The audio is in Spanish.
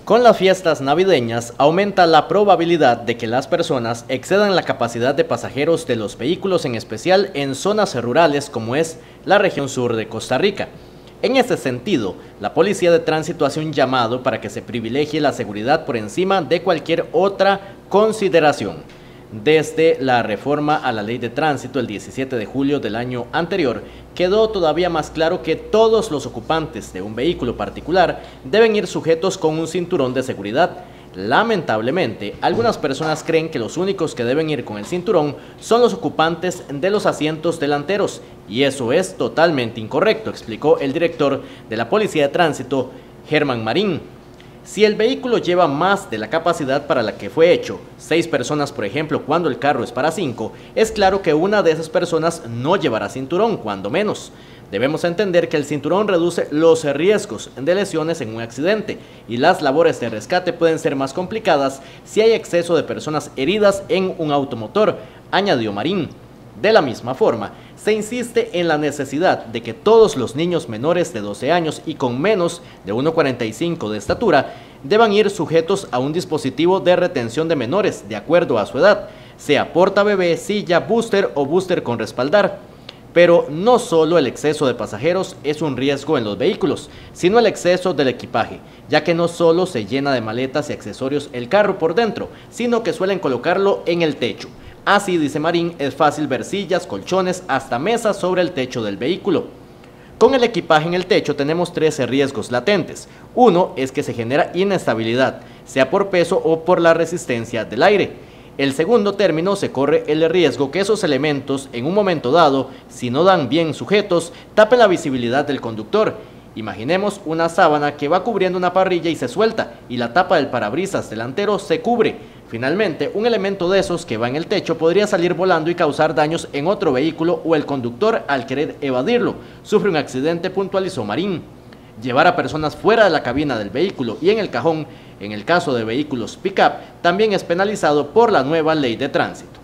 Con las fiestas navideñas aumenta la probabilidad de que las personas excedan la capacidad de pasajeros de los vehículos, en especial en zonas rurales como es la región sur de Costa Rica. En este sentido, la Policía de Tránsito hace un llamado para que se privilegie la seguridad por encima de cualquier otra consideración. Desde la reforma a la Ley de Tránsito el 17 de julio del año anterior, quedó todavía más claro que todos los ocupantes de un vehículo particular deben ir sujetos con un cinturón de seguridad. Lamentablemente, algunas personas creen que los únicos que deben ir con el cinturón son los ocupantes de los asientos delanteros, y eso es totalmente incorrecto, explicó el director de la Policía de Tránsito, Germán Marín. Si el vehículo lleva más de la capacidad para la que fue hecho, 6 personas por ejemplo, cuando el carro es para 5, es claro que una de esas personas no llevará cinturón, cuando menos. Debemos entender que el cinturón reduce los riesgos de lesiones en un accidente y las labores de rescate pueden ser más complicadas si hay exceso de personas heridas en un automotor, añadió Marín. De la misma forma, se insiste en la necesidad de que todos los niños menores de 12 años y con menos de 1,45 de estatura deban ir sujetos a un dispositivo de retención de menores de acuerdo a su edad, sea portabebé, silla, booster o booster con respaldar. Pero no solo el exceso de pasajeros es un riesgo en los vehículos, sino el exceso del equipaje, ya que no solo se llena de maletas y accesorios el carro por dentro, sino que suelen colocarlo en el techo. Así, dice Marín, es fácil ver sillas, colchones, hasta mesas sobre el techo del vehículo. Con el equipaje en el techo tenemos 13 riesgos latentes. Uno es que se genera inestabilidad, sea por peso o por la resistencia del aire. El segundo término, se corre el riesgo que esos elementos, en un momento dado, si no dan bien sujetos, tapen la visibilidad del conductor. Imaginemos una sábana que va cubriendo una parrilla y se suelta, y la tapa del parabrisas delantero se cubre. Finalmente, un elemento de esos que va en el techo podría salir volando y causar daños en otro vehículo, o el conductor, al querer evadirlo, sufre un accidente, puntualizó Marín. Llevar a personas fuera de la cabina del vehículo y en el cajón, en el caso de vehículos pick-up, también es penalizado por la nueva Ley de Tránsito.